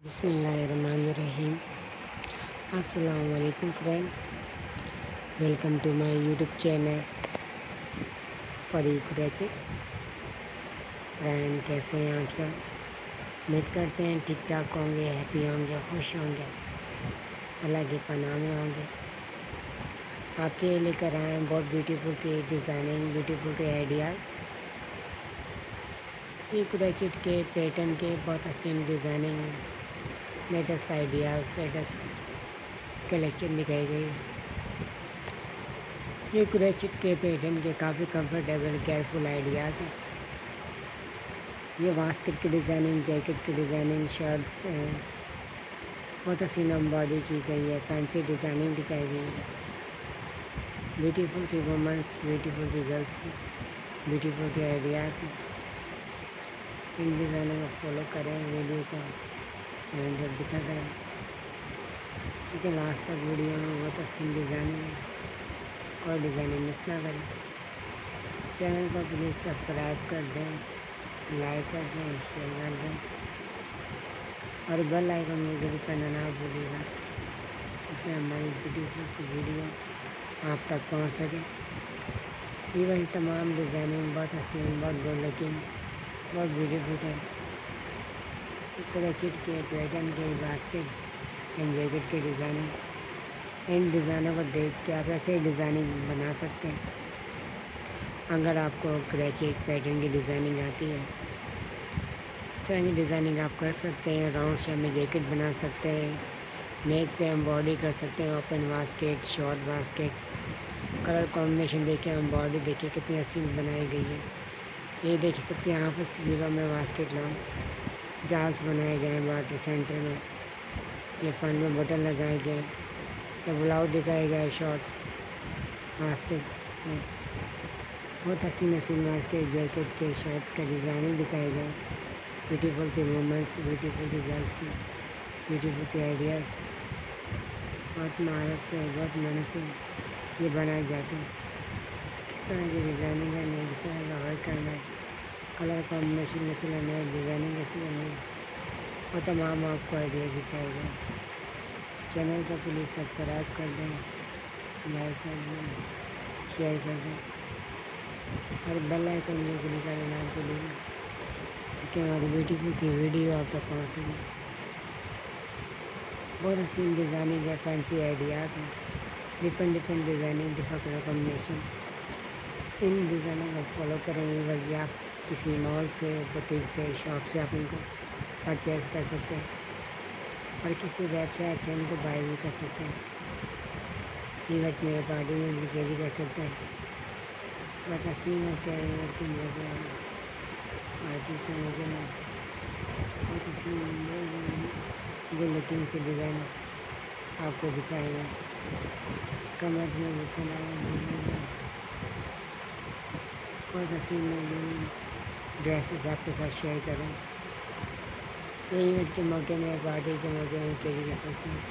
بسم اللہ الرحمن الرحیم۔ السلام علیکم friend, welcome to my YouTube channel فریق ریچٹ۔ فرینڈ کیسے ہیں آپ سب؟ امید کرتے ہیں ٹھیک ٹھاک ہوں گے، ہیپی ہوں گے، خوش ہوں گے، اللہ کی پناہ میں ہوں گے۔ آپ کے لے کر آئے ہیں بہت بیوٹیفل سی ڈیزائننگ، بیوٹیفل سی آئیڈیاز۔ ایک ریچٹ کے پیٹرن کے بہت حسین designing, latest ideas, latest collection دکھائی گئی۔ ایک ریچٹ کے پیٹرن کے کافی کمفرٹیبل کیئرفل آئیڈیاز ہیں۔ یہ واسکٹ کی ڈیزائننگ، جیکٹ کی ڈیزائننگ، شرٹس ہیں، بہت حسین امبارڈری کی گئی ہے، فینسی ڈیزائننگ دکھائی گئی ہے۔ بیوٹیفل سی وومنس، بیوٹیفل سی گرلس کی بیوٹیفل سی آئیڈیاز ہیں۔ ان ڈیزائنوں کو فالو کریں، ویڈیو کو اینڈ تک دکھا کریں، کیونکہ لاسٹ تک ویڈیو میں بہت حسین ڈیزائننگ ہے، کوئی ڈیزائننگ مس نہ کریں۔ چینل کو پلیز سبسکرائب کر دیں، لائک کر دیں، شیئر کر دیں اور بیل آئیکن کو کلک کرنا نہ بھولیے گا، تاکہ ہماری بیوٹیفل سی ویڈیو آپ تک پہنچ سکے۔ یہ وہی تمام ڈیزائننگ بہت حسین، بہت گڈ لکنگ، بہت بیوٹیفل ہے۔ ایک ریچٹ کے پیٹرن کے باسکٹ اینڈ جیکٹ کی ڈیزائننگ، ان ڈیزائنوں کو دیکھ کے آپ ایسے ہی ڈیزائننگ بنا سکتے ہیں۔ اگر آپ کو ریچٹ پیٹرن کی ڈیزائننگ آتی ہے، اس طرح کی ڈیزائننگ آپ کر سکتے ہیں۔ راؤنڈ شیپ میں جیکٹ بنا سکتے ہیں، نیک پہ امبارڈری کر سکتے ہیں، اوپن واسکٹ، شارٹ واسکٹ، کلر کمبینیشن دیکھیں، امبارڈری دیکھیں کتنی حسین بنائی گئی ہے۔ یہ دیکھ سکتے ہیں آپ تصویروں میں واسکٹ لوگ جالس بنائے گئے ہیں باٹر سینٹر میں، یہ فرنٹ میں بٹن لگائے گئے ہیں، یہ بلاؤز دکھائے گئے شارٹ واسکٹ ہے، بہت حسین واسکٹ، جیکٹ کے شرٹس کا ڈیزائننگ دکھائے گئے ہیں۔ بیوٹیفل سی وومنس، بیوٹیفل سی گرلس کی بیوٹیفل سی آئیڈیاز، بہت مہارت سے، بہت محنت سے یہ بنائے جاتے ہیں۔ کس طرح کی ڈیزائننگ کرنی ہے، کس طرح کا ورک کرنا ہے، کلر کمبینیشن کیسے لینا ہے، ڈیزائننگ کیسے کرنی ہے، وہ تمام آپ کو آئیڈیا دکھائے گئے۔ چینل کو پلیز سبسکرائب کر دیں، لائک کر دیں، شیئر کر دیں اور بیل آئیکن کو کلک کرنا نہ بھولیے گا، کیونکہ ہماری بیوٹیفل سی ویڈیو آپ تک پہنچ سکے۔ بہت حسین ڈیزائننگ ہے، فینسی آئیڈیاز ہیں، different designing, different colour combination. ان ڈیزائنوں کو فالو کریں گے، بس آپ کسی مال سے، بوتیک سے، شاپ سے آپ ان کو پرچیز کر سکتے ہیں اور کسی ویب سائٹ سے ان کو بائی بھی کر سکتے ہیں۔ ایونٹ میں، پارٹی میں بھی کیری کر سکتے ہیں۔ بہت حسین ہوتے ہیں ایونٹ کے موقع میں، پارٹی کے موقع میں، بہت حسین گڈ لکنگ سے ڈیزائننگ آپ کو دکھائے گئے۔ کمنٹ میں بتانا بھولیے گا، بہت حسین ڈریسز آپ کے ساتھ شیئر کریں۔ یہ ایونٹ کے موقع میں، پارٹی کے موقع میں کیری کر سکتے ہیں۔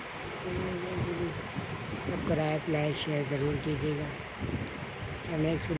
سبسکرائب، لائک، شیئر ضرور کیجیے گا۔ چلیں نیکسٹ